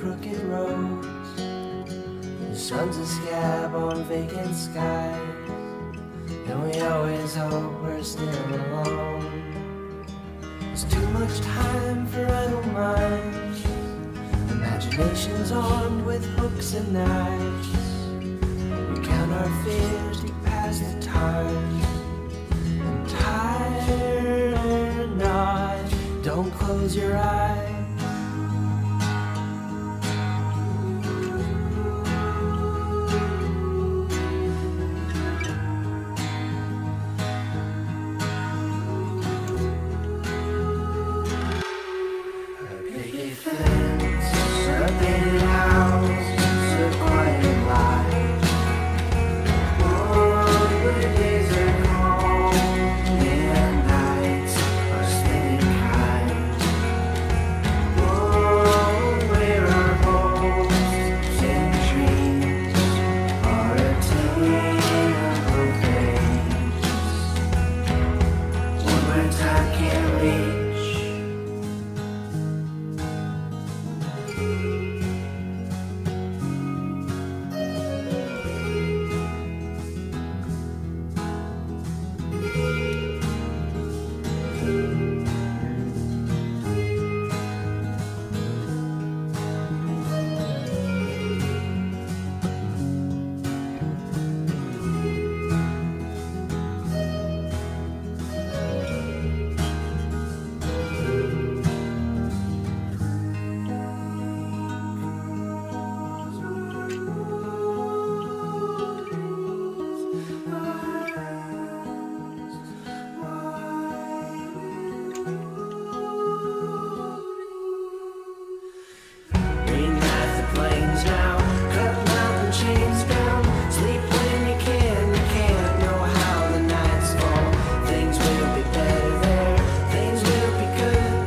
crooked roads. The sun's a scab on vacant skies, and we always hope we're still alone. There's too much time for idle minds, imaginations armed with hooks and knives. We count our fears to pass the time, and tired or not, don't close your eyes.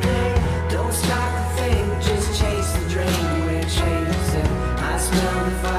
Smell the fire.